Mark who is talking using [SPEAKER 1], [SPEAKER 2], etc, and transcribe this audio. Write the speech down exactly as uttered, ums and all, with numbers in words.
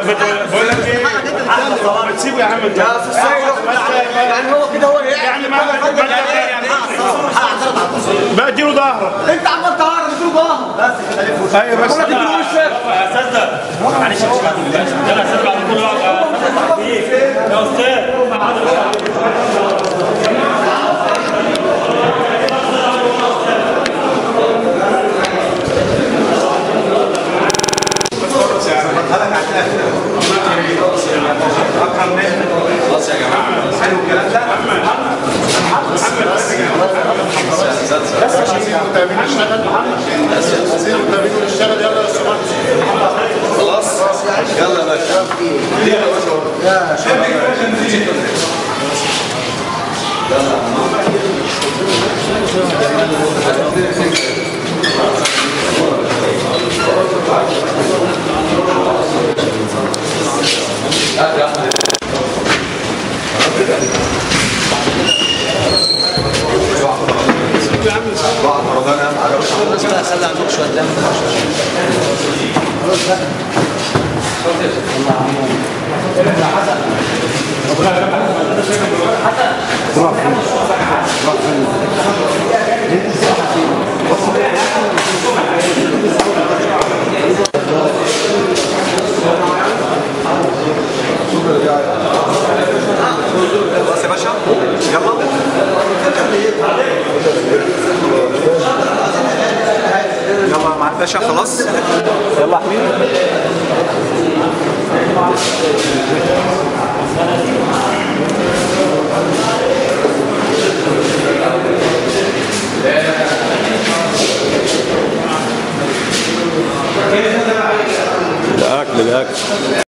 [SPEAKER 1] بقول لك ايه؟ ما تسيبه يا عم انت.
[SPEAKER 2] يعني هو كده هو
[SPEAKER 1] يعني ما بقى اديله ظهرك.
[SPEAKER 2] انت عمال تهرب اديله ظهرك بس.
[SPEAKER 1] ايوه بس
[SPEAKER 2] اديله وشك
[SPEAKER 3] يا استاذ ده معلش يا استاذ يلا يا استاذ بعد كل يا استاذ
[SPEAKER 4] خلاص يا جماعه حلو الكلام ده.
[SPEAKER 1] بس عشان المتابعين نشتغل عايزين المتابعين نشتغل. يلا يا استاذ
[SPEAKER 4] خلاص يلا يا باشا. ليه يا باشا؟ بعد رمضان اهم حاجه
[SPEAKER 2] الناس بقى خلي عندك شويه دم. خلاص بقى.
[SPEAKER 4] خلاص يا باشا يلا. يلا مع الباشا خلاص. يلا يا حبيبي.
[SPEAKER 1] الاكل الاكل